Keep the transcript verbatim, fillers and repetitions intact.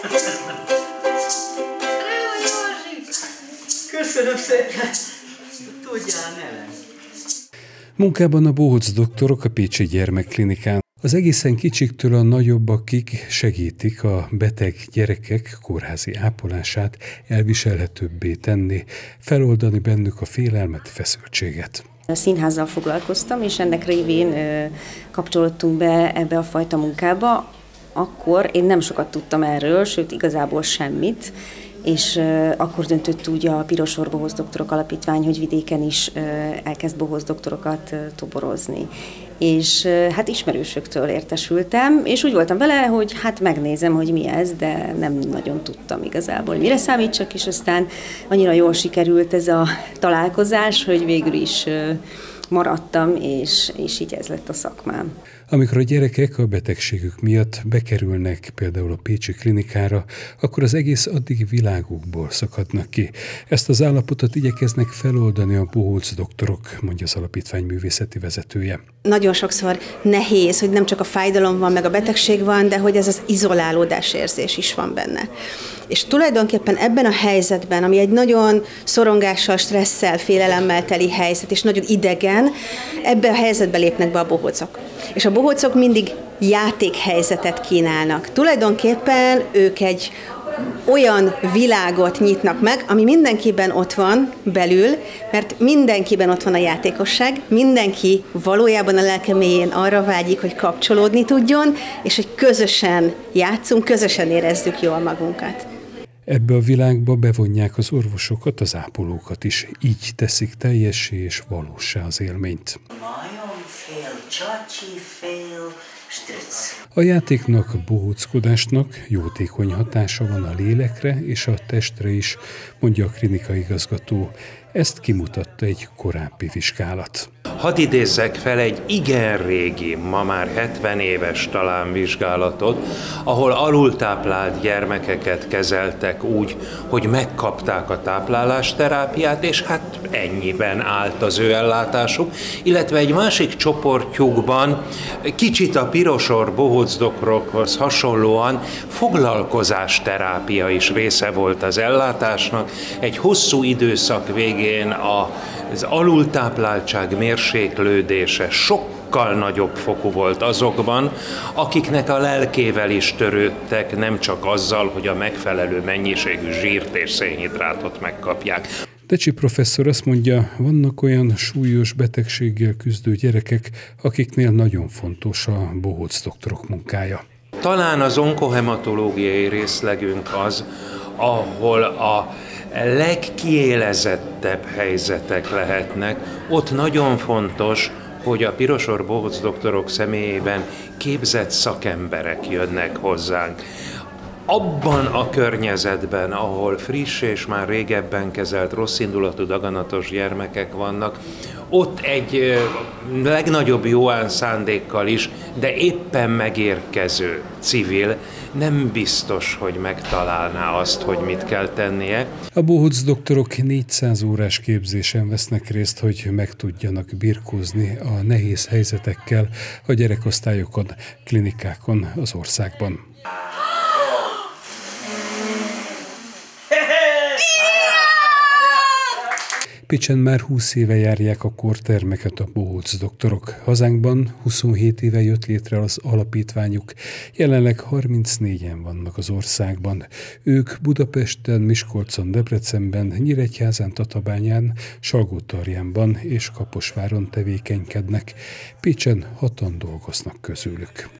Köszönöm szépen! Tudjál, ne. Munkában a bohóc doktorok a Pécsi Gyermekklinikán. Az egészen kicsiktől a nagyobbakig segítik a beteg gyerekek kórházi ápolását elviselhetőbbé tenni, feloldani bennük a félelmet, feszültséget. A színházzal foglalkoztam, és ennek révén ö, kapcsolódtunk be ebbe a fajta munkába. Akkor én nem sokat tudtam erről, sőt igazából semmit, és uh, akkor döntött úgy a Piros Orr Bohóc Doktorok Alapítvány, hogy vidéken is uh, elkezd bohóc doktorokat uh, toborozni. És uh, hát ismerősöktől értesültem, és úgy voltam vele, hogy hát megnézem, hogy mi ez, de nem nagyon tudtam igazából, mire számítsak, és aztán annyira jól sikerült ez a találkozás, hogy végül is uh, maradtam, és, és így ez lett a szakmám. Amikor a gyerekek a betegségük miatt bekerülnek például a pécsi klinikára, akkor az egész addigi világukból szakadnak ki. Ezt az állapotot igyekeznek feloldani a bohóc doktorok, mondja az alapítvány művészeti vezetője. Nagyon sokszor nehéz, hogy nem csak a fájdalom van, meg a betegség van, de hogy ez az izolálódás érzés is van benne. És tulajdonképpen ebben a helyzetben, ami egy nagyon szorongással, stresszel, félelemmel teli helyzet, és nagyon idegen, ebbe a helyzetbe lépnek be a bohócok. És a bohócok mindig játékhelyzetet kínálnak. Tulajdonképpen ők egy olyan világot nyitnak meg, ami mindenkiben ott van belül, mert mindenkiben ott van a játékosság, mindenki valójában a lelke mélyén arra vágyik, hogy kapcsolódni tudjon, és hogy közösen játszunk, közösen érezzük jól magunkat. Ebbe a világba bevonják az orvosokat, az ápolókat is, így teszik teljessé és valóssá az élményt. A játéknak, bohóckodásnak jótékony hatása van a lélekre és a testre is, mondja a klinikaigazgató. Ezt kimutatta egy korábbi vizsgálat. Hadd idézzek fel egy igen régi, ma már hetven éves talán vizsgálatot, ahol alultáplált gyermekeket kezeltek úgy, hogy megkapták a táplálásterápiát, és hát ennyiben állt az ő ellátásuk, illetve egy másik csoportjukban kicsit a Piros Orr Bohóc Doktorokhoz hasonlóan foglalkozásterápia is része volt az ellátásnak. Egy hosszú időszak végén a az alultápláltság mérséklődése sokkal nagyobb fokú volt azokban, akiknek a lelkével is törődtek, nem csak azzal, hogy a megfelelő mennyiségű zsírt és szénhidrátot megkapják. Decsi professzor azt mondja, vannak olyan súlyos betegséggel küzdő gyerekek, akiknél nagyon fontos a bohóc doktorok munkája. Talán az onkohematológiai részlegünk az, ahol a legkiélezettebb helyzetek lehetnek. Ott nagyon fontos, hogy a Piros Orr Bohóc Doktorok személyében képzett szakemberek jönnek hozzánk. Abban a környezetben, ahol friss és már régebben kezelt rosszindulatú daganatos gyermekek vannak, ott egy legnagyobb jóán szándékkal is, de éppen megérkező civil nem biztos, hogy megtalálná azt, hogy mit kell tennie. A bohóc doktorok négyszáz órás képzésen vesznek részt, hogy meg tudjanak birkózni a nehéz helyzetekkel a gyerekosztályokon, klinikákon az országban. Pécsen már húsz éve járják a kórtermeket a bohóc doktorok. Hazánkban huszonhét éve jött létre az alapítványuk, jelenleg harmincnégyen vannak az országban. Ők Budapesten, Miskolcon, Debrecenben, Nyíregyházán, Tatabányán, Salgótarjánban és Kaposváron tevékenykednek. Pécsen hatan dolgoznak közülük.